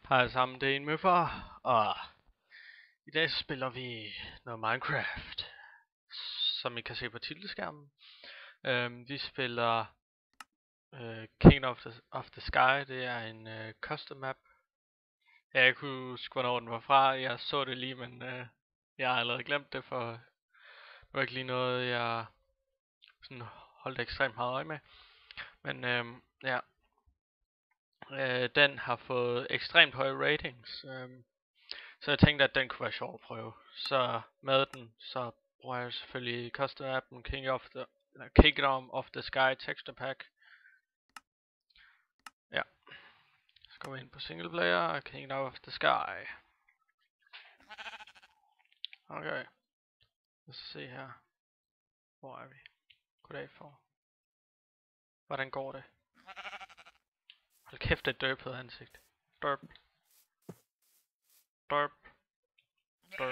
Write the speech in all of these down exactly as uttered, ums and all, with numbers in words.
Hej alle sammen, det er en Møffer, og i dag så spiller vi noget Minecraft, som I kan se på titelskærmen. Øhm, vi spiller øh, Kingdom of the, of the Sky. Det er en øh, custom map. Jeg kan ikke huske, hvornår den var fra. Jeg så det lige, men øh, jeg har allerede glemt det, for det var ikke lige noget, jeg sådan holdt ekstremt meget øje med. Men øh, ja, øh, den har fået ekstremt høje ratings. Øh, Så jeg tænkte, at den kunne være sjov at prøve. Så med den, så bruger jeg selvfølgelig custom appen King of the, Kingdom of the Sky texture pack. Ja. Så går vi ind på single player, Kingdom of the Sky. Okay. Lad os se her. Hvor er vi? Goddag for. Hvordan går det? Hold kæft, det er døbet ansigt. Derp. Derp. Derp.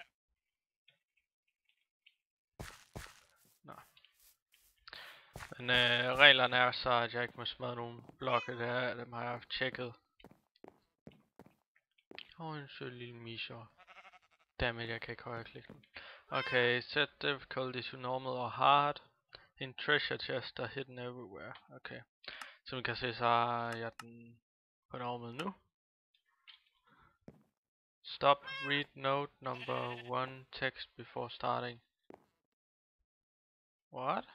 Nå. Men øh, reglerne er så, at jeg ikke må smadre nogen blokke der. Dem har jeg tjekket. Åh, oh, en sød lille mischer. Dammit, jeg kan ikke højreklikke den. Okay, set difficulty to normal or hard. In treasure chest are hidden everywhere. Okay. Som I kan se, så har jeg den på normal nu. Stop, read note number one text before starting. What?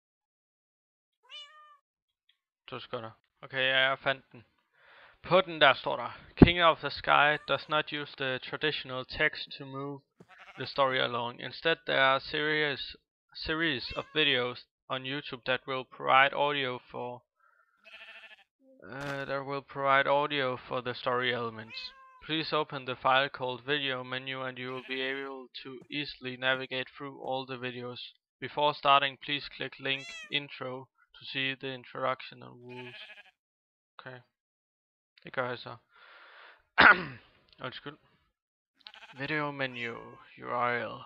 To sekunder. Okay, ja, jeg fandt den. På den der står der: Kingdom of the Sky does not use the traditional text to move the story along. Instead, there are series series of videos on YouTube that will provide audio for uh, that will provide audio for the story elements. Please open the file called video menu and you will be able to easily navigate through all the videos. Before starting, please click link intro to see the introduction and rules. Okay. Det gør jeg så. Undskyld. Video menu, U R L.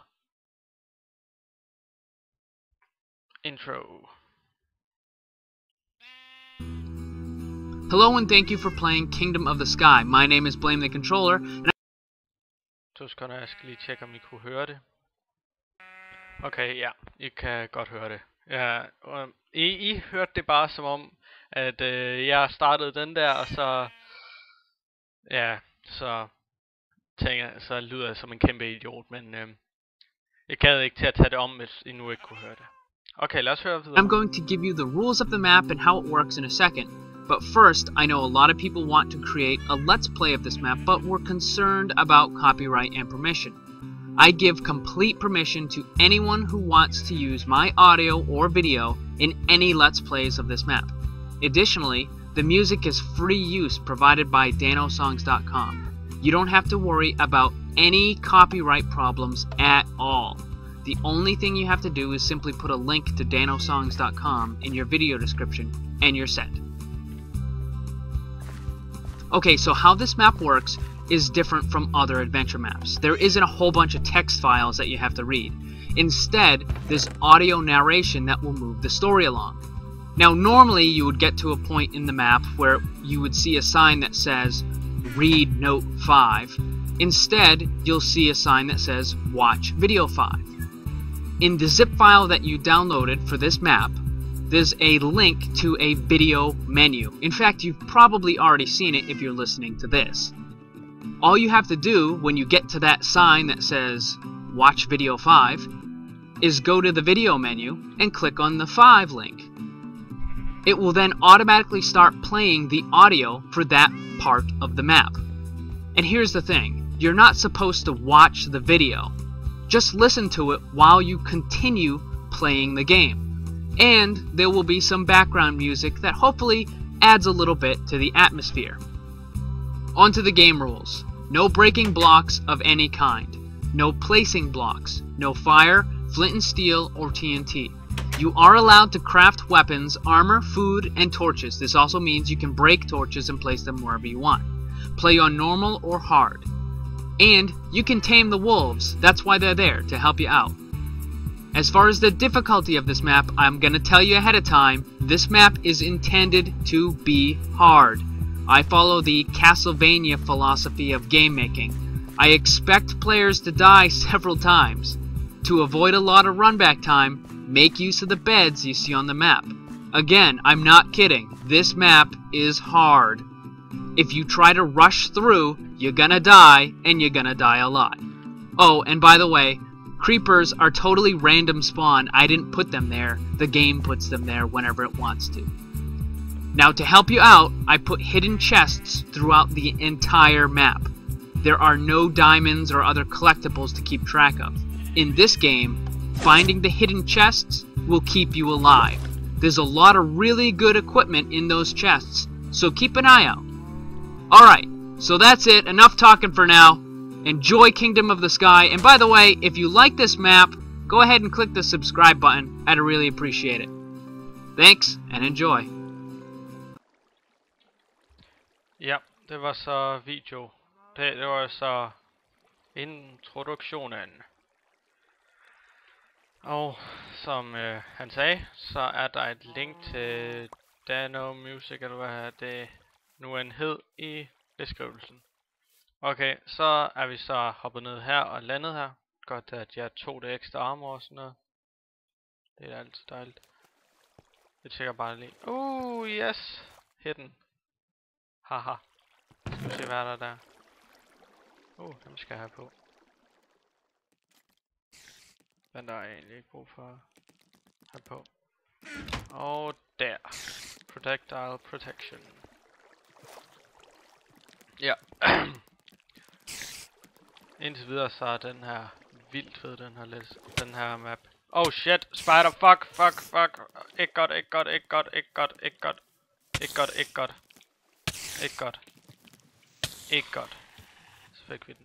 Intro. Hello and thank you for playing Kingdom of the Sky. My name is Blame the Controller. And I To sekunder, jeg skal lige tjekke, om I kunne høre det. Okay, ja, I kan godt høre det. Ja, um, I, I hørte det bare som om, at øh, jeg startede den der, og så... Ja, så... Tænker jeg, så lyder jeg som en kæmpe idiot, men... Øh, jeg gad ikke til at tage det om, hvis I nu ikke kunne høre det. Okay, lad os høre videre. I'm going to give you the rules of the map and how it works in a second. But first, I know a lot of people want to create a Let's Play of this map, but we're concerned about copyright and permission. I give complete permission to anyone who wants to use my audio or video in any Let's Plays of this map. Additionally, the music is free use provided by danosongs dot com. You don't have to worry about any copyright problems at all. The only thing you have to do is simply put a link to danosongs dot com in your video description, and you're set. Okay, so how this map works is different from other adventure maps. There isn't a whole bunch of text files that you have to read. Instead, there's audio narration that will move the story along. Now, normally you would get to a point in the map where you would see a sign that says, read note five. Instead, you'll see a sign that says, watch video five. In the zip file that you downloaded for this map, there's a link to a video menu. In fact, you've probably already seen it if you're listening to this. All you have to do when you get to that sign that says watch video five is go to the video menu and click on the five link. It will then automatically start playing the audio for that part of the map. And here's the thing, you're not supposed to watch the video. Just listen to it while you continue playing the game. And there will be some background music that hopefully adds a little bit to the atmosphere. On to the game rules. No breaking blocks of any kind. No placing blocks. No fire, flint and steel, or T N T. You are allowed to craft weapons, armor, food, and torches. This also means you can break torches and place them wherever you want. Play on normal or hard. And you can tame the wolves. That's why they're there, to help you out. As far as the difficulty of this map, I'm going to tell you ahead of time, this map is intended to be hard. I follow the Castlevania philosophy of game making. I expect players to die several times. To avoid a lot of runback time, make use of the beds you see on the map. Again, I'm not kidding. This map is hard. If you try to rush through, you're gonna die, and you're gonna die a lot. Oh, and by the way, creepers are totally random spawn. I didn't put them there. The game puts them there whenever it wants to. Now, to help you out, I put hidden chests throughout the entire map. There are no diamonds or other collectibles to keep track of. In this game, finding the hidden chests will keep you alive. There's a lot of really good equipment in those chests, so keep an eye out. Alright, so that's it. Enough talking for now. Enjoy Kingdom of the Sky, and by the way, if you like this map, go ahead and click the subscribe button. I'd really appreciate it. Thanks, and enjoy. Ja, det var så video. Det, det var så introduktionen. Og som øh, han sagde, så er der et link til Dano Music, eller hvad det nu end hed, i beskrivelsen. Okay, så er vi så hoppet ned her og landet her. Godt, at jeg tog det ekstra armor og sådan noget. Det er altid dejligt. Jeg tjekker bare lige. Uh, yes! Hidden. Haha. Skal vi se, hvad er der der? Uh, dem skal jeg have på. Men der er egentlig ikke brug for at have på. Og der. Projectile protection. Ja. Indtil videre så er den her vildt fed, den her, lidt, den her map. Oh shit, spider, fuck, fuck, fuck. Ikke godt, ikke godt, ikke godt, ikke godt, ikke godt. Ikke godt, ikke godt. Ikke godt. Ikke godt. Så fik vi den.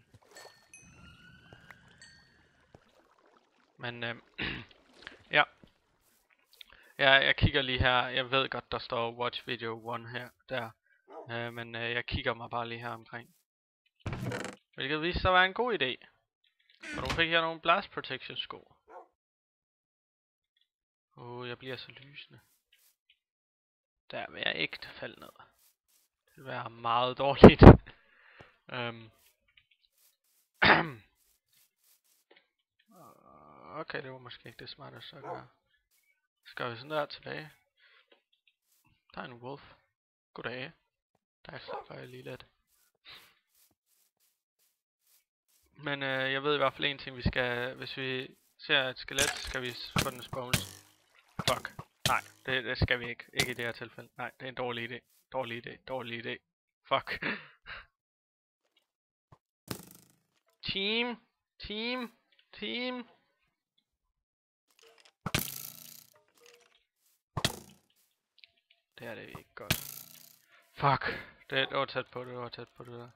Men øhm, ja. Ja, jeg kigger lige her. Jeg ved godt, der står watch video one her, der. Øh, men øh, jeg kigger mig bare lige her omkring. Hvilket viste sig at være en god idé. Og nu fik jeg nogle blast protection sko. Åh, oh, jeg bliver så lysende. Der vil jeg ikke falde ned. Det vil være meget dårligt. um. Okay, det var måske ikke det smarteste at gøre. Så gør vi sådan der tilbage. Der er en wolf. Goddag. Der slapper jeg lige lidt. Men øh, jeg ved i hvert fald en ting, vi skal... Hvis vi ser et skelet, så skal vi få den spawns. Fuck. Nej, det, det skal vi ikke. Ikke i det her tilfælde. Nej, det er en dårlig idé. Dårlig idé. Dårlig idé. Fuck. Team. Team. Team. Det er det ikke godt. Fuck. Det, det var tæt på, det var tæt på det der.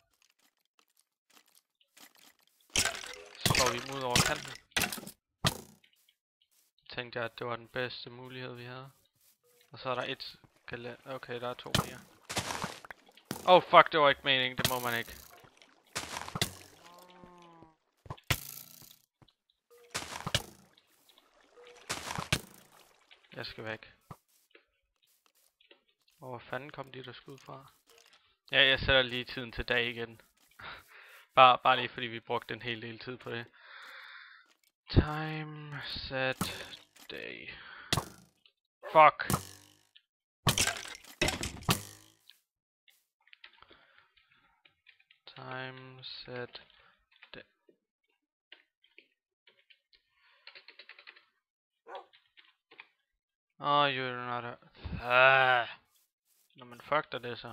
Så slår vi dem ud over kanten. Tænkte jeg, at det var den bedste mulighed, vi havde. Og så er der et skelet. Okay, der er to mere. Oh fuck, det var ikke meningen, det må man ikke. Jeg skal væk. Og hvor fanden kom de der skud fra? Ja, jeg sætter lige tiden til dag igen. bare, bare lige fordi vi brugte en hel del tid på det. Time set day. Fuck. Time set day. Oh, you're not a... Ah. Nå, men fuck dig det så.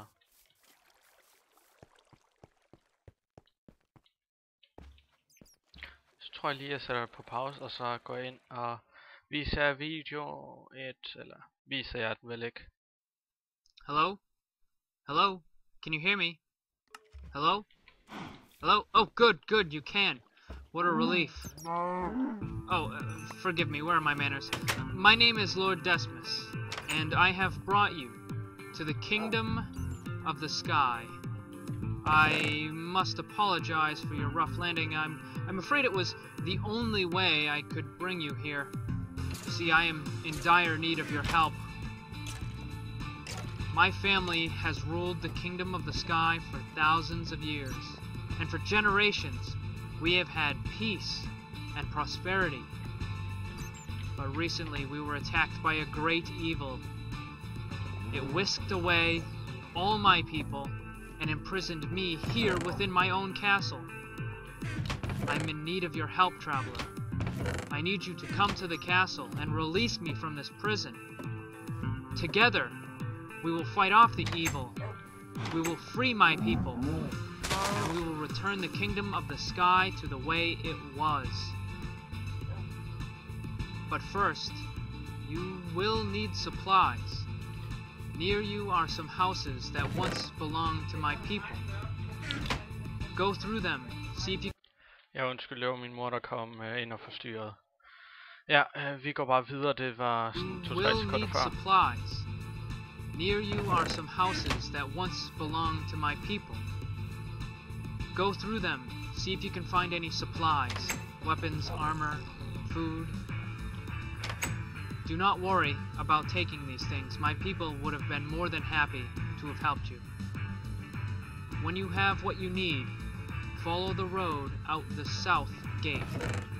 Så tror jeg lige, jeg sætter det på pause, og så går jeg ind og viser video et, eller viser jeg den vel ikke. Hello? Hello? Can you hear me? Hello? Hello? Oh, good, good, you can. What a relief. Oh, uh, forgive me, where are my manners? My name is Lord Desmus, and I have brought you to the Kingdom of the Sky. I must apologize for your rough landing. I'm I'm afraid it was the only way I could bring you here. You see, I am in dire need of your help. My family has ruled the kingdom of the sky for thousands of years, and for generations we have had peace and prosperity. But recently we were attacked by a great evil. It whisked away all my people and imprisoned me here within my own castle. I'm in need of your help, traveler. I need you to come to the castle and release me from this prison. Together, we will fight off the evil. We will free my people. And we will return the kingdom of the sky to the way it was. But first, you will need supplies. Near you are some houses that once belonged to my people. Go through them, see if you... Ja, undskyld, det var min mor, der kom uh, ind og forstyrrede. Ja, uh, vi går bare videre, det var sådan to-tre sekunder før. Supplies. Near you are some houses that once belonged to my people. Go through them, see if you can find any supplies, weapons, armor, food. Do not worry about taking these things. My people would have been more than happy to have helped you. When you have what you need, follow the road out the south gate.